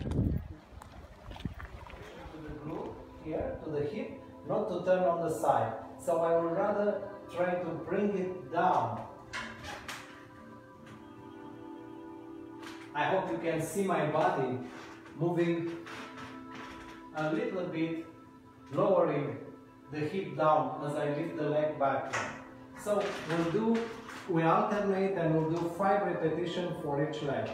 To the glute here, to the hip, not to turn on the side. So I would rather try to bring it down. I hope you can see my body moving a little bit, lowering the hip down as I lift the leg back. So we alternate and we'll do 5 repetitions for each leg.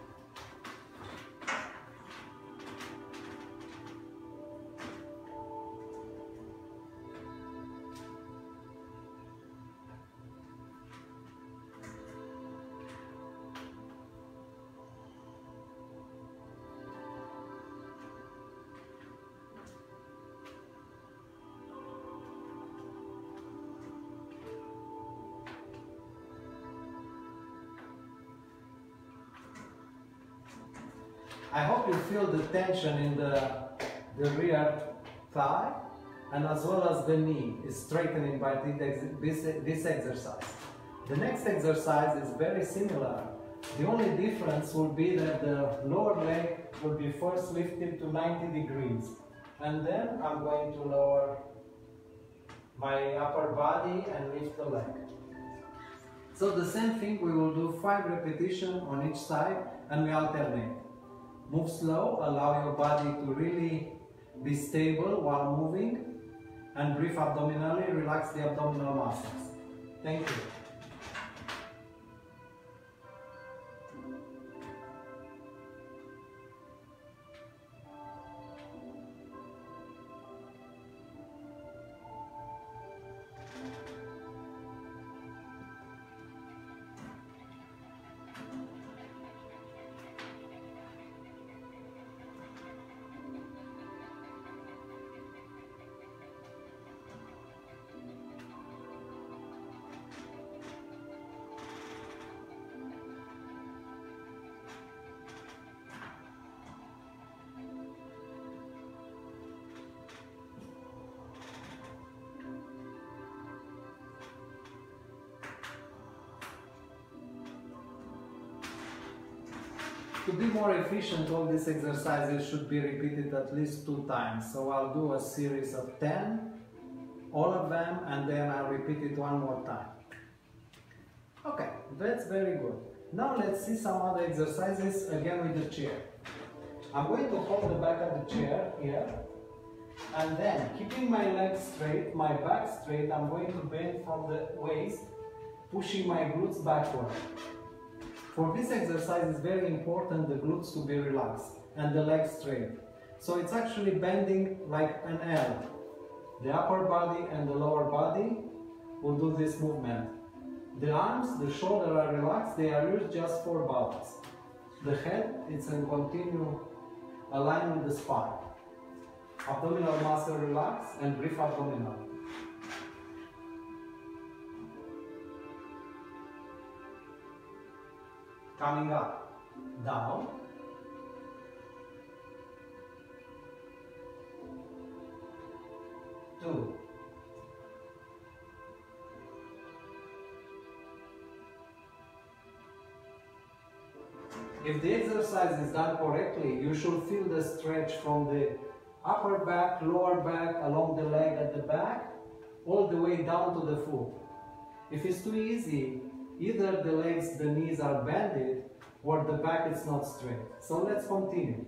I hope you feel the tension in the rear thigh, and as well as the knee is straightening by this exercise. The next exercise is very similar. The only difference will be that the lower leg will be first lifted to 90 degrees, and then I'm going to lower my upper body and lift the leg. So the same thing, we will do 5 repetitions on each side and we alternate. Move slow, allow your body to really be stable while moving, and breathe abdominally, relax the abdominal muscles. Thank you. To be more efficient, all these exercises should be repeated at least 2 times. So I'll do a series of 10, all of them, and then I'll repeat it 1 more time. Okay, that's very good. Now let's see some other exercises again with the chair. I'm going to hold the back of the chair here, and then keeping my legs straight, my back straight, I'm going to bend from the waist, pushing my glutes backward. For this exercise, it's very important the glutes to be relaxed and the legs straight. So it's actually bending like an L. The upper body and the lower body will do this movement. The arms, the shoulder are relaxed, they are used just for balance. The head, it's in continuous alignment with the spine. Abdominal muscle relax and breathe abdominal. Coming up, down, two, if the exercise is done correctly, you should feel the stretch from the upper back, lower back, along the leg at the back, all the way down to the foot. If it's too easy, either the legs, the knees are bended, or the back is not straight. So let's continue.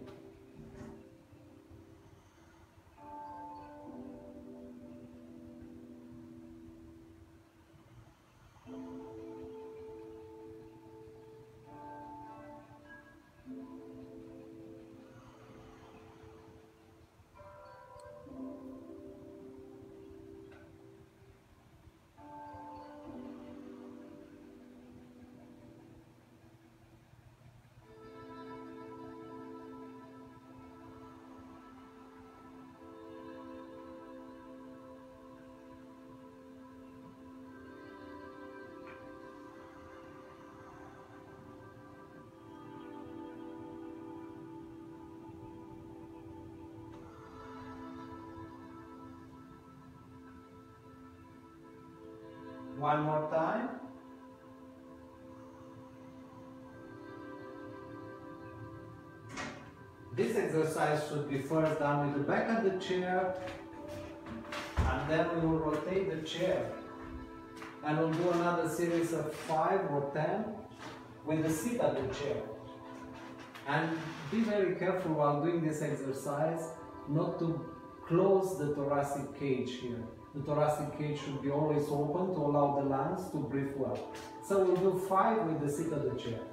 One more time. This exercise should be first done with the back of the chair, and then we will rotate the chair. And we'll do another series of 5 or 10 with the seat of the chair. And be very careful while doing this exercise not to close the thoracic cage here. The thoracic cage should be always open to allow the lungs to breathe well. So we'll do 5 with the seat of the chair.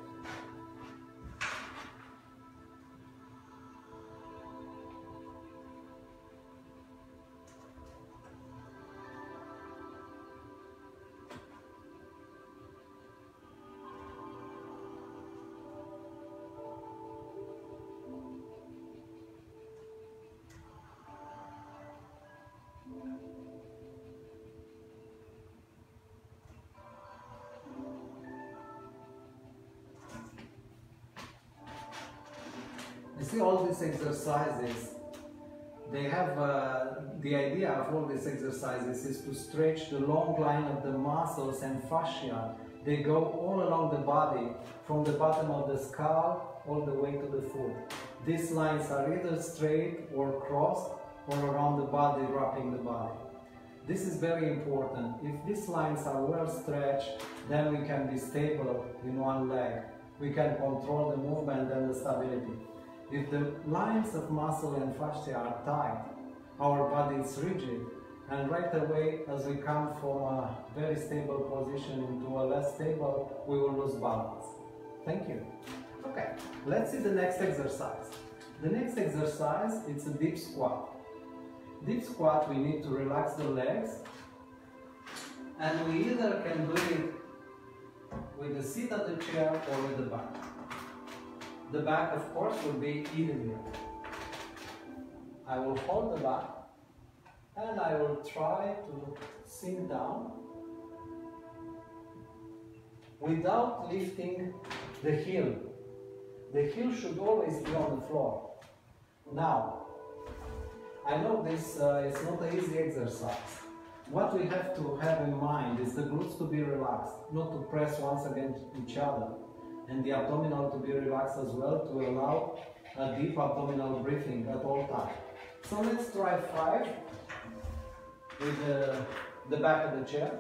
You see, all these exercises, they have the idea of all these exercises is to stretch the long line of the muscles and fascia. They go all along the body, from the bottom of the skull all the way to the foot. These lines are either straight or crossed or around the body, wrapping the body. This is very important. If these lines are well stretched, then we can be stable in one leg. We can control the movement and the stability. If the lines of muscle and fascia are tight, our body is rigid, and right away, as we come from a very stable position into a less stable, we will lose balance. Thank you. Okay, let's see the next exercise. The next exercise, it's a deep squat. Deep squat, we need to relax the legs, and we either can do it with the seat of the chair or with the back. The back, of course, will be evenly. I will hold the back, and I will try to sink down without lifting the heel. The heel should always be on the floor. Now, I know this is not an easy exercise. What we have to have in mind is the glutes to be relaxed, not to press once against each other, and the abdominal to be relaxed as well, to allow a deep abdominal breathing at all times. So let's try 5 with the back of the chair.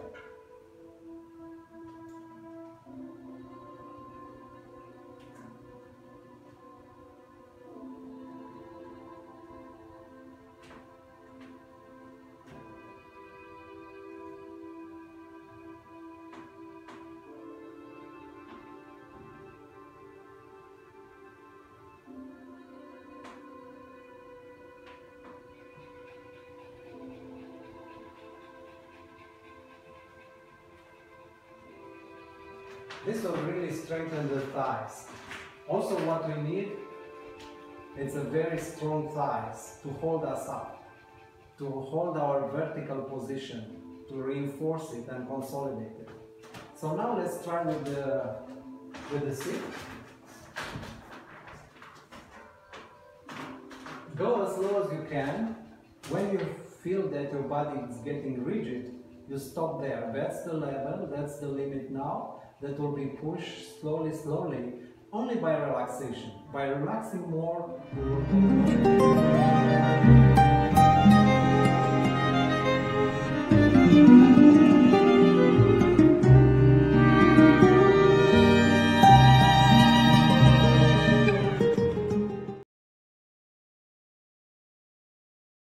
This will really strengthen the thighs. Also what we need, it's a very strong thighs to hold us up, to hold our vertical position, to reinforce it and consolidate it. So now let's try with the seat. Go as low as you can. When you feel that your body is getting rigid, you stop there. That's the level, that's the limit now. That will be pushed slowly, slowly, only by relaxation. By relaxing more, we will